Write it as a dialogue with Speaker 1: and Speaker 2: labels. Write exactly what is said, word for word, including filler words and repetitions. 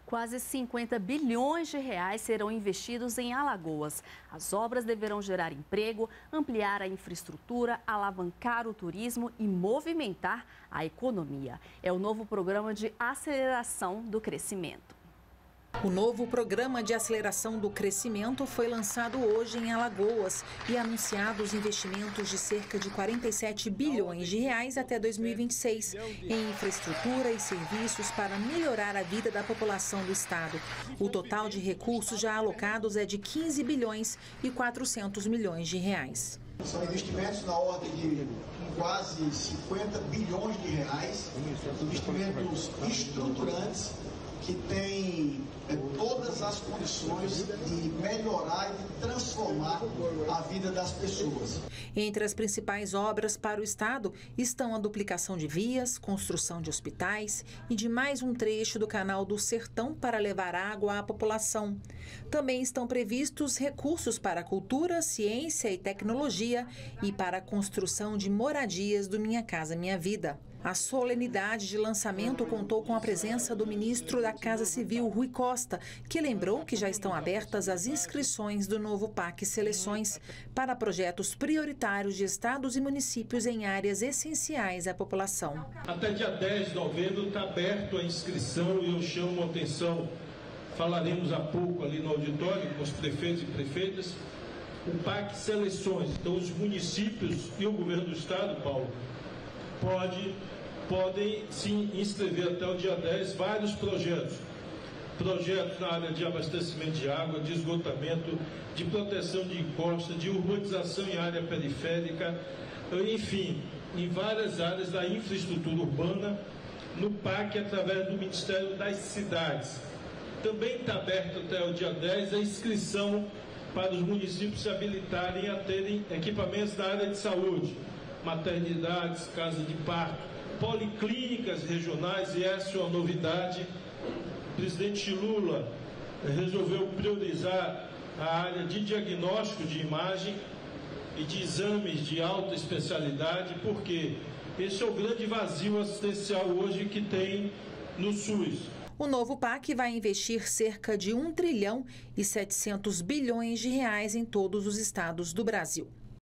Speaker 1: Quase cinquenta bilhões de reais serão investidos em Alagoas. As obras deverão gerar emprego, ampliar a infraestrutura, alavancar o turismo e movimentar a economia. É o novo programa de aceleração do crescimento.
Speaker 2: O novo Programa de Aceleração do Crescimento foi lançado hoje em Alagoas e anunciado os investimentos de cerca de quarenta e sete bilhões de reais até dois mil e vinte e seis em infraestrutura e serviços para melhorar a vida da população do estado. O total de recursos já alocados é de quinze bilhões e quatrocentos milhões de reais.
Speaker 3: São investimentos na ordem de quase cinquenta bilhões de reais, investimentos estruturantes que têm é, todas as condições de melhorar e de transformar a vida das pessoas.
Speaker 2: Entre as principais obras para o estado estão a duplicação de vias, construção de hospitais e de mais um trecho do Canal do Sertão para levar água à população. Também estão previstos recursos para cultura, ciência e tecnologia e para a construção de moradias do Minha Casa Minha Vida. A solenidade de lançamento contou com a presença do ministro da Casa Civil, Rui Costa, que lembrou que já estão abertas as inscrições do novo P A C Seleções para projetos prioritários de estados e municípios em áreas essenciais à população.
Speaker 4: Até dia dez de novembro está aberto a inscrição e eu chamo a atenção, falaremos há pouco ali no auditório com os prefeitos e prefeitas, o P A C Seleções. Então os municípios e o governo do estado, Paulo, pode, podem se inscrever até o dia dez vários projetos. Projetos na área de abastecimento de água, de esgotamento, de proteção de encosta, de urbanização em área periférica, enfim, em várias áreas da infraestrutura urbana, no P A C através do Ministério das Cidades. Também está aberto até o dia dez a inscrição para os municípios se habilitarem a terem equipamentos da área de saúde, maternidades, casa de parto, policlínicas regionais, e essa é uma novidade. O presidente Lula resolveu priorizar a área de diagnóstico de imagem e de exames de alta especialidade, porque esse é o grande vazio assistencial hoje que tem no SUS.
Speaker 2: O novo P A C vai investir cerca de um trilhão e setecentos bilhões de reais em todos os estados do Brasil.